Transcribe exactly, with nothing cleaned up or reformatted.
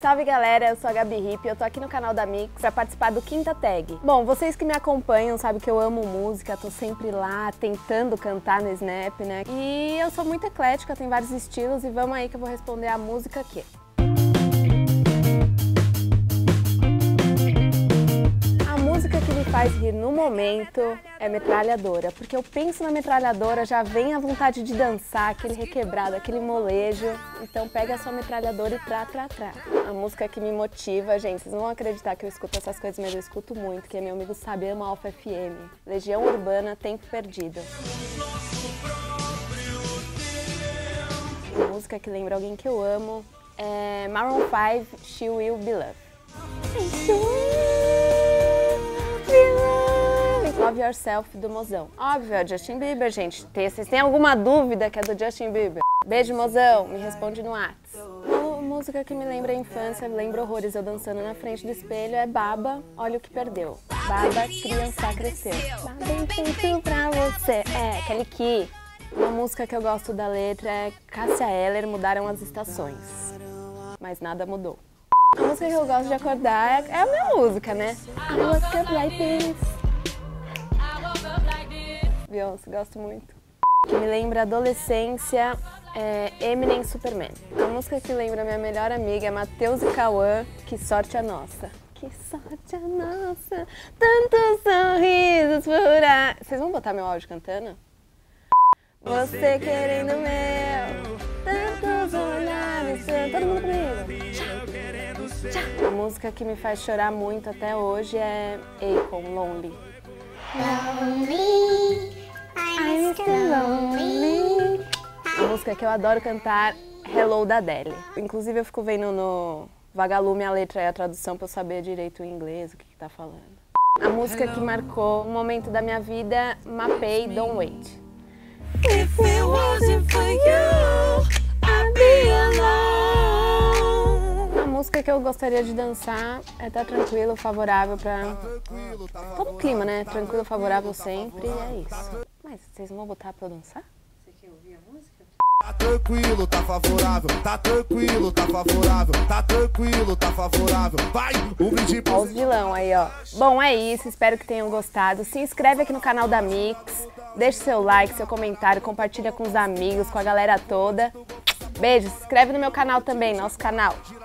Salve galera, eu sou a Gabi Hip e eu tô aqui no canal da Mix pra participar do Quinta Tag. Bom, vocês que me acompanham sabem que eu amo música, tô sempre lá tentando cantar no Snap, né? E eu sou muito eclética, tem vários estilos e vamos aí que eu vou responder a música aqui. A música que me faz rir no momento é Metralhadora, porque eu penso na metralhadora, já vem a vontade de dançar, aquele requebrado, aquele molejo. Então pega a sua metralhadora e trá, trá, trá. A música que me motiva, gente, vocês não vão acreditar que eu escuto essas coisas, mas eu escuto muito, que é meu amigo sabe, ama Alfa F M. Legião Urbana, Tempo Perdido. A música que lembra alguém que eu amo é Maroon five, She Will Be Loved. Love Yourself, do Mozão. Óbvio, é Justin Bieber, gente. Tem, vocês têm alguma dúvida que é do Justin Bieber? Beijo, Mozão. Me responde no Whats. Uma música que me lembra a infância, me lembra horrores eu dançando na frente do espelho, é Baba, Olha o que Perdeu. Baba, criança cresceu. Baba, feito pra você. É, Kelly Key. Uma música que eu gosto da letra é Cássia Eller, Mudaram as Estações. Mas nada mudou. A música que eu gosto de acordar é, é a minha música, né? I woke up like this. Beyoncé, gosto muito. Que me lembra a adolescência é Eminem, Superman. A música que lembra minha melhor amiga é Matheus e Cauã, Que Sorte a Nossa. Que sorte a nossa, tantos sorrisos por aí. Vocês vão botar meu áudio cantando? Você querendo meu, tantos olhares, todo mundo comigo. Tchau, tchau. A música que me faz chorar muito até hoje é Akon, Lonely. Lonely, I'm still lonely. A música que eu adoro cantar, Hello, da Adele. Inclusive eu fico vendo no Vagalume a letra e a tradução pra eu saber direito o inglês, o que que tá falando. A música que marcou um momento da minha vida, Mapei, Don't Wait. If it wasn't for you, I'd be alone. A música que eu gostaria de dançar é Tá Tranquilo, Favorável pra todo o clima, né? Tranquilo, favorável sempre, e é isso. Mas vocês não vão botar pra eu dançar? Você quer ouvir a música? Tá tranquilo, tá favorável, tá tranquilo, tá favorável, tá tranquilo, tá favorável, vai, o brinde... Olha os vilão aí, ó. Bom, é isso, espero que tenham gostado. Se inscreve aqui no canal da Mix, deixa seu like, seu comentário, compartilha com os amigos, com a galera toda. Beijo, se inscreve no meu canal também, nosso canal.